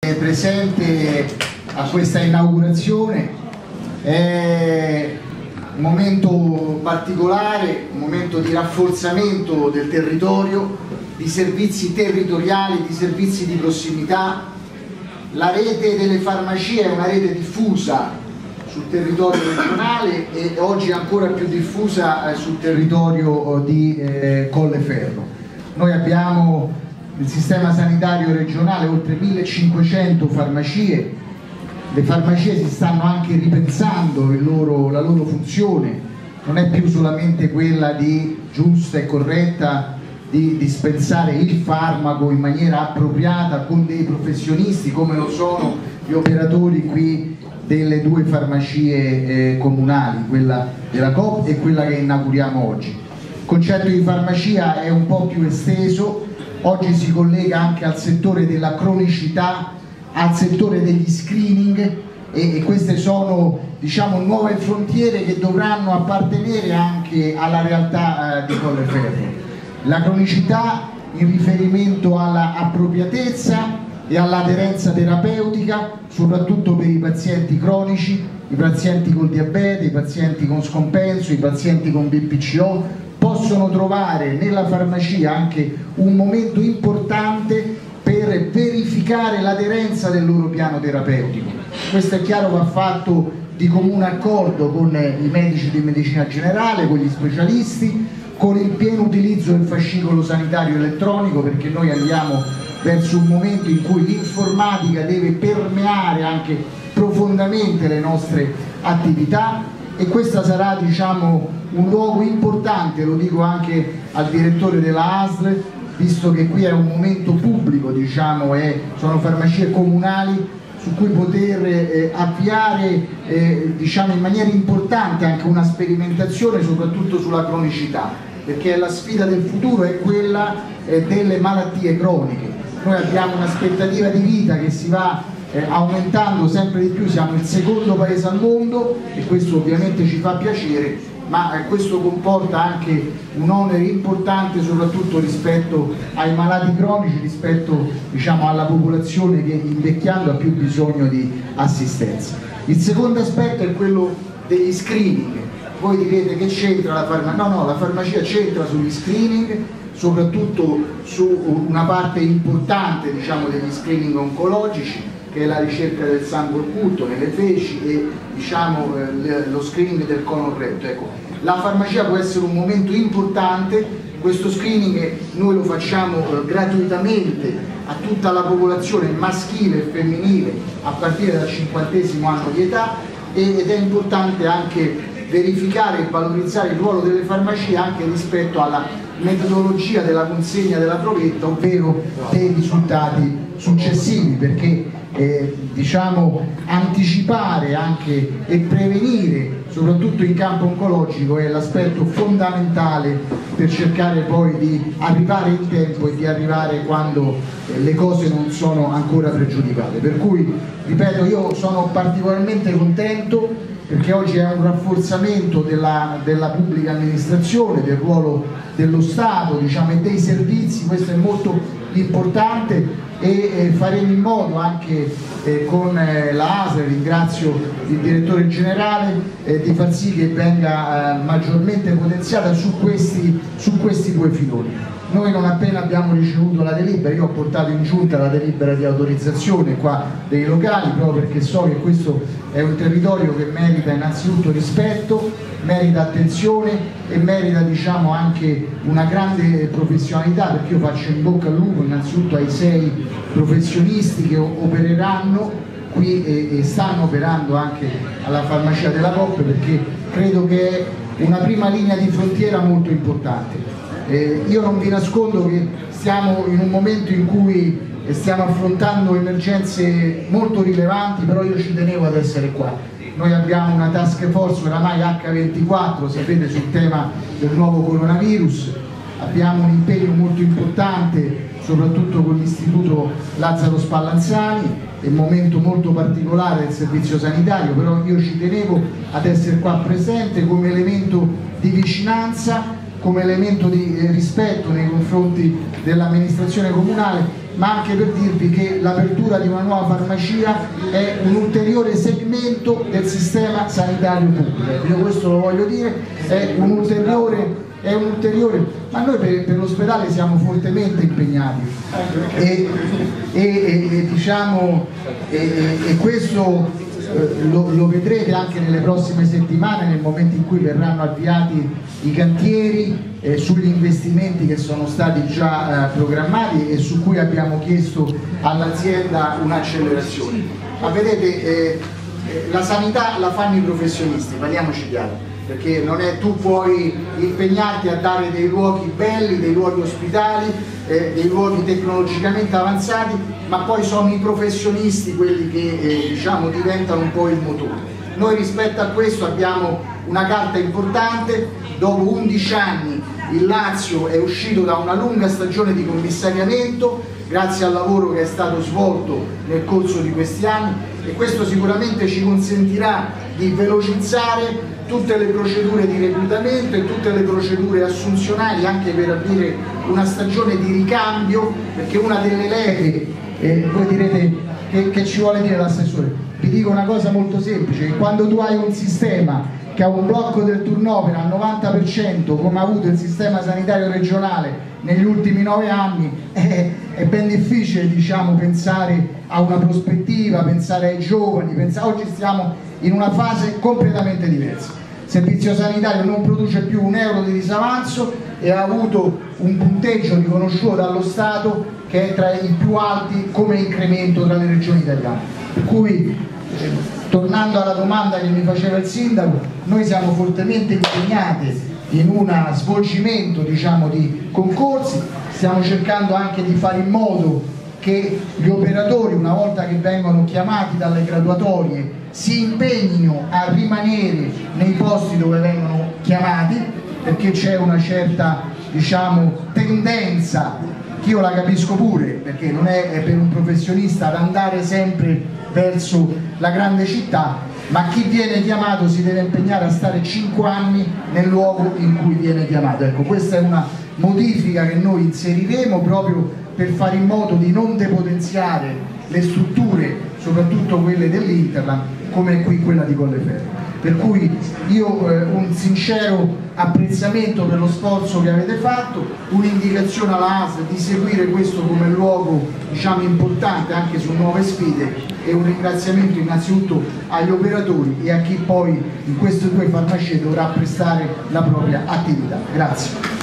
Presente a questa inaugurazione. È un momento particolare, un momento di rafforzamento del territorio, di servizi territoriali, di servizi di prossimità. La rete delle farmacie è una rete diffusa sul territorio regionale e oggi ancora più diffusa sul territorio di Colleferro. Noi abbiamo il sistema sanitario regionale, oltre 1500 farmacie. Le farmacie si stanno anche ripensando la loro funzione, non è più solamente quella giusta e corretta di dispensare il farmaco in maniera appropriata con dei professionisti come lo sono gli operatori qui delle due farmacie comunali, quella della Coop e quella che inauguriamo oggi. Il concetto di farmacia è un po' più esteso. Oggi si collega anche al settore della cronicità, al settore degli screening e queste sono, diciamo, nuove frontiere che dovranno appartenere anche alla realtà di Colleferro. La cronicità in riferimento alla appropriatezza e all'aderenza terapeutica, soprattutto per i pazienti cronici, i pazienti col diabete, i pazienti con scompenso, i pazienti con BPCO, possono trovare nella farmacia anche un momento importante per verificare l'aderenza del loro piano terapeutico. Questo è chiaro, va fatto di comune accordo con i medici di medicina generale, con gli specialisti, con il pieno utilizzo del fascicolo sanitario elettronico, perché noi andiamo verso un momento in cui l'informatica deve permeare anche profondamente le nostre attività. E questa sarà, diciamo, un luogo importante, lo dico anche al direttore della ASL, visto che qui è un momento pubblico, diciamo, sono farmacie comunali su cui poter avviare diciamo, in maniera importante anche una sperimentazione soprattutto sulla cronicità, perché la sfida del futuro è quella delle malattie croniche. Noi abbiamo un'aspettativa di vita che si va aumentando sempre di più, siamo il secondo paese al mondo e questo ovviamente ci fa piacere, ma questo comporta anche un onere importante soprattutto rispetto ai malati cronici, rispetto, diciamo, alla popolazione che invecchiando ha più bisogno di assistenza. Il secondo aspetto è quello degli screening. Voi direte che c'entra la farmacia? No, la farmacia c'entra sugli screening, soprattutto su una parte importante, diciamo, degli screening oncologici, che è la ricerca del sangue occulto nelle feci e, diciamo, lo screening del colon retto. Ecco, la farmacia può essere un momento importante. Questo screening noi lo facciamo gratuitamente a tutta la popolazione maschile e femminile a partire dal 50° anno di età ed è importante anche verificare e valorizzare il ruolo delle farmacie anche rispetto alla metodologia della consegna della provetta, ovvero dei risultati successivi, perché diciamo, anticipare anche e prevenire soprattutto in campo oncologico è l'aspetto fondamentale per cercare poi di arrivare in tempo e di arrivare quando le cose non sono ancora pregiudicate. Per cui, ripeto, io sono particolarmente contento perché oggi è un rafforzamento della pubblica amministrazione, del ruolo dello Stato, diciamo, e dei servizi. Questo è molto importante e faremo in modo anche con la ASL, ringrazio il direttore generale, di far sì che venga maggiormente potenziata su questi due filoni. Noi non appena abbiamo ricevuto la delibera, io ho portato in giunta la delibera di autorizzazione qua dei locali, proprio perché so che questo è un territorio che merita innanzitutto rispetto, merita attenzione e merita, diciamo, anche una grande professionalità, perché io faccio in bocca al lupo innanzitutto ai 6 professionisti che opereranno qui e stanno operando anche alla farmacia della Coop, perché credo che è una prima linea di frontiera molto importante. Io non vi nascondo che siamo in un momento in cui stiamo affrontando emergenze molto rilevanti, però io ci tenevo ad essere qua. Noi abbiamo una task force oramai H24, sapete, sul tema del nuovo coronavirus, abbiamo un impegno molto importante soprattutto con l'istituto Lazzaro Spallanzani, è un momento molto particolare del servizio sanitario, però io ci tenevo ad essere qua presente come elemento di vicinanza, come elemento di rispetto nei confronti dell'amministrazione comunale ma anche per dirvi che l'apertura di una nuova farmacia è un ulteriore segmento del sistema sanitario pubblico. Io questo lo voglio dire, è un ulteriore, ma noi per l'ospedale siamo fortemente impegnati e questo lo vedrete anche nelle prossime settimane, nel momento in cui verranno avviati i cantieri sugli investimenti che sono stati già programmati e su cui abbiamo chiesto all'azienda un'accelerazione. Ma vedete, la sanità la fanno i professionisti, parliamoci chiaro, perché non è tu puoi impegnarti a dare dei luoghi belli, dei luoghi ospitali, dei luoghi tecnologicamente avanzati, ma poi sono i professionisti quelli che diciamo diventano un po' il motore. Noi rispetto a questo abbiamo una carta importante. Dopo 11 anni il Lazio è uscito da una lunga stagione di commissariamento grazie al lavoro che è stato svolto nel corso di questi anni, e questo sicuramente ci consentirà di velocizzare tutte le procedure di reclutamento e tutte le procedure assunzionali, anche per aprire una stagione di ricambio, perché una delle leve, voi direte che ci vuole dire l'assessore, vi dico una cosa molto semplice, che quando tu hai un sistema che ha un blocco del turnover al 90% come ha avuto il sistema sanitario regionale negli ultimi 9 anni, è ben difficile, diciamo, pensare a una prospettiva, pensare ai giovani, oggi stiamo in una fase completamente diversa. Il servizio sanitario non produce più un euro di disavanzo e ha avuto un punteggio riconosciuto dallo Stato che è tra i più alti come incremento tra le regioni italiane. Per cui, tornando alla domanda che mi faceva il sindaco, noi siamo fortemente impegnati in un svolgimento, diciamo, di concorsi, stiamo cercando anche di fare in modo che gli operatori, una volta che vengono chiamati dalle graduatorie, si impegnino a rimanere nei posti dove vengono chiamati, perché c'è una certa, diciamo, tendenza, che io la capisco pure, perché non è per un professionista ad andare sempre verso la grande città, ma chi viene chiamato si deve impegnare a stare 5 anni nel luogo in cui viene chiamato. Ecco, questa è una modifica che noi inseriremo proprio per fare in modo di non depotenziare le strutture, soprattutto quelle dell'Interland, come qui quella di Colleferro. Per cui io un sincero apprezzamento per lo sforzo che avete fatto, un'indicazione alla ASL di seguire questo come luogo, diciamo, importante anche su nuove sfide, e un ringraziamento innanzitutto agli operatori e a chi poi in queste 2 farmacie dovrà prestare la propria attività. Grazie.